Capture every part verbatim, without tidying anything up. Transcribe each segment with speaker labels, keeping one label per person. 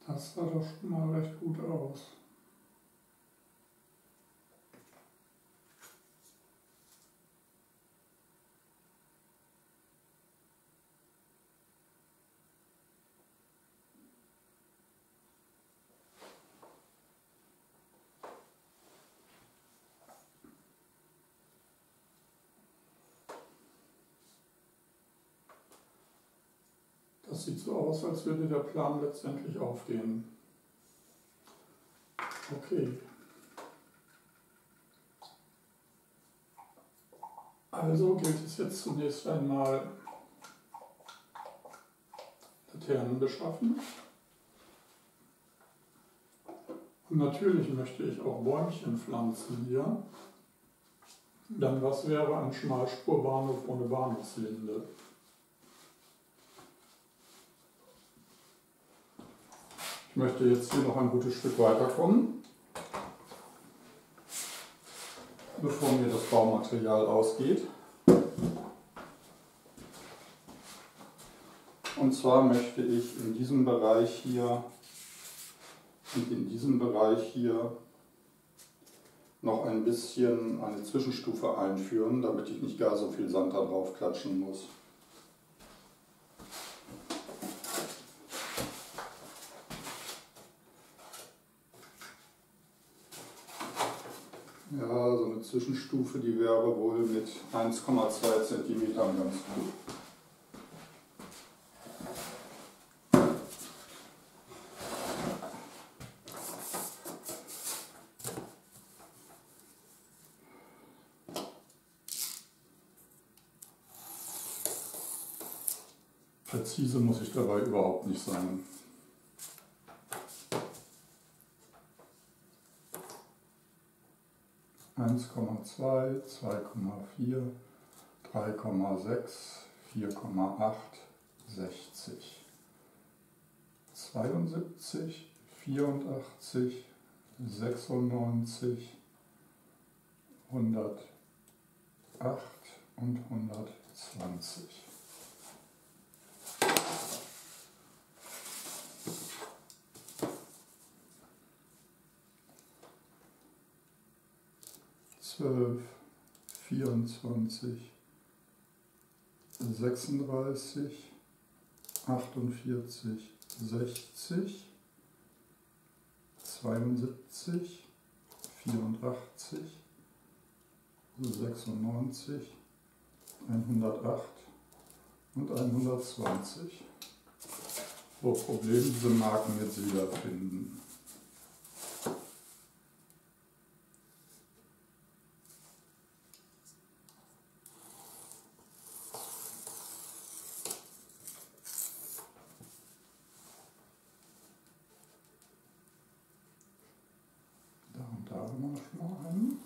Speaker 1: Das sah doch schon mal recht gut aus. Das sieht so aus, als würde der Plan letztendlich aufgehen. Okay. Also gilt es jetzt zunächst einmal Laternen beschaffen. Und natürlich möchte ich auch Bäumchen pflanzen hier. Dann was wäre ein Schmalspurbahnhof ohne Bahnhofslinde? Ich möchte jetzt hier noch ein gutes Stück weiterkommen, bevor mir das Baumaterial ausgeht. Und zwar möchte ich in diesem Bereich hier und in diesem Bereich hier noch ein bisschen eine Zwischenstufe einführen, damit ich nicht gar so viel Sand da drauf klatschen muss. Ja, so eine Zwischenstufe, die wäre wohl mit eins Komma zwei Zentimetern ganz gut. Präzise muss ich dabei überhaupt nicht sein. eins Komma zwei, zwei Komma vier, drei Komma sechs, vier Komma acht, sechzig, zweiundsiebzig, vierundachtzig, sechsundneunzig, hundertacht und hundertzwanzig. zwölf, vierundzwanzig, sechsunddreißig, achtundvierzig, sechzig, zweiundsiebzig, vierundachtzig, sechsundneunzig, hundertacht und hundertzwanzig. So, Problem, diese Marken jetzt wiederfinden. Da haben wir schon mal einen.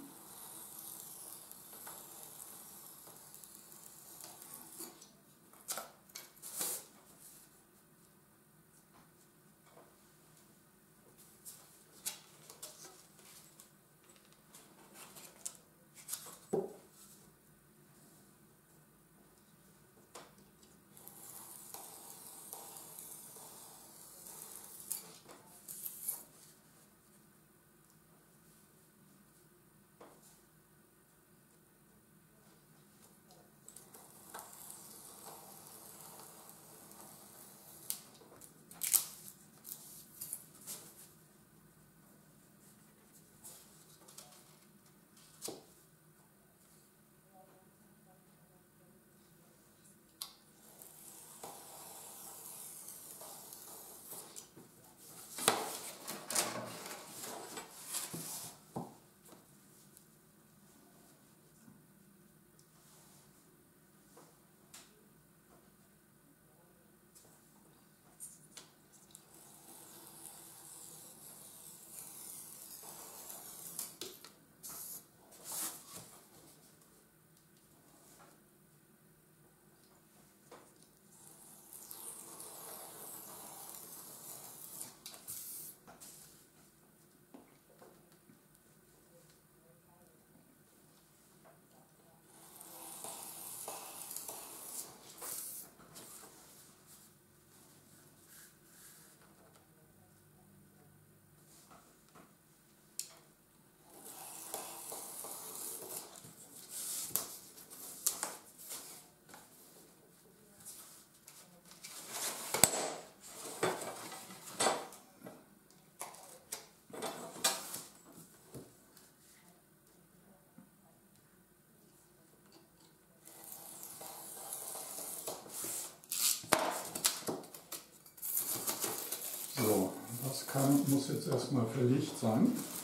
Speaker 1: muss jetzt erstmal verlegt sein.